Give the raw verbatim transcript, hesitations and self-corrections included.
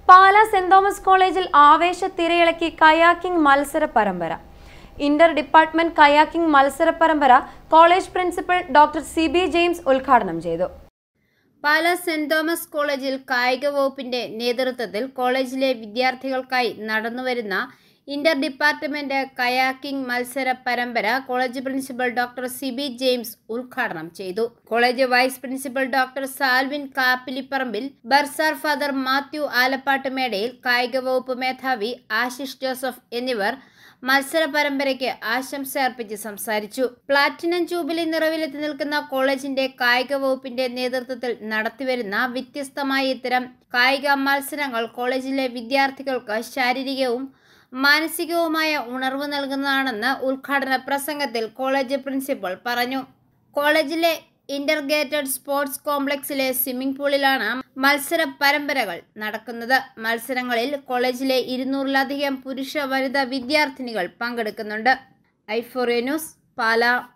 Pala saint Thomas കോളേജിൽ ആവേശത്തിരയിളക്കി kayaking മത്സര പരമ്പര. ഇന്റർ-ഡിപ്പാർട്ട്മെന്റ് കയാക്കിംഗ് മത്സര പരമ്പര college principal doctor C B James ഉദ്ഘാടനം ചെയ്തു. പാലാ സെന്റ് തോമസ് കോളേജിൽ കായിക വകുപ്പിന്റെ നേതൃത്വത്തിൽ കോളേജിലെ വിദ്യാർത്ഥികൾക്കായി നടന്നുവരുന്ന ഇന്റർ-ഡിപ്പാർട്ട്മെന്റ് കയാക്കിംഗ് മത്സര പരമ്പര college principal doctor C B James ഉദ്ഘാടനം ചെയ്തു. College vice principal doctor Salvin Kappilipparambil, bursar father Mathew Alappatt Medayil, കായിക വകുപ്പ് മേധാവി ആശിഷ് ജോസഫ് എന്നിവർ മത്സര പരമ്പരയ്ക്ക് ആശംസ അർപ്പിച്ച് സംസാരിച്ചു. പ്ലാറ്റിനം ജൂബിലി നിറവിലെത്തി നിൽക്കുന്ന കോളേജിന്റെ കായിക വകുപ്പിന്റെ നേതൃത്വത്തിൽ നടത്തിവരുന്ന വ്യത്യസ്തമായ ഇത്തരം കായിക മത്സരങ്ങൾ കോളേജിലെ വിദ്യാർത്ഥികൾക്ക് ശാരീരികവും മാനസികവുമായ ഉണർവ് നൽകുന്നതാണെന്ന് ഉദ്ഘാടന പ്രസംഗത്തിൽ കോളേജ് പ്രിൻസിപ്പൽ പറഞ്ഞു. കോളേജിലെ ഇന്റർഗ്രേറ്റഡ് സ്പോർട്സ് കോംപ്ലക്സിലെ സ്വിമ്മിംഗ് പൂളിലാണ് മത്സര പരമ്പരകൾ നടക്കുന്നത്. മത്സരങ്ങളിൽ കോളേജിലെ ഇരുന്നൂറിലധികം പുരുഷ വനിതാ വിദ്യാർത്ഥിനികൾ പങ്കെടുക്കുന്നുണ്ട്. I four news, Pala.